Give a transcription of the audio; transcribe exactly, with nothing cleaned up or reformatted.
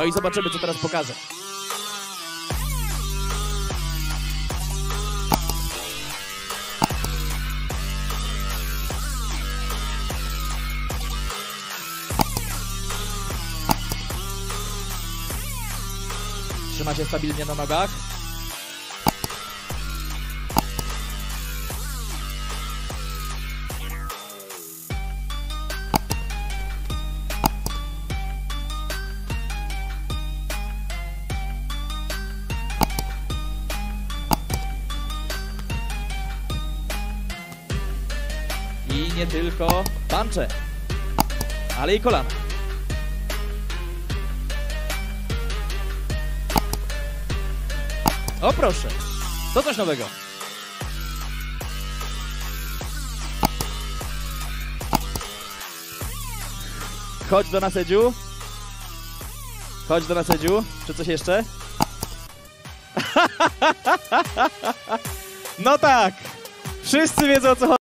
No i zobaczymy, co teraz pokaże. Trzyma się stabilnie na nogach. I nie tylko puncze, ale i kolana. O proszę, to coś nowego. Chodź do nas, Edziu. Chodź do nas, Edziu. Czy coś jeszcze? No tak, wszyscy wiedzą, o co chodzi.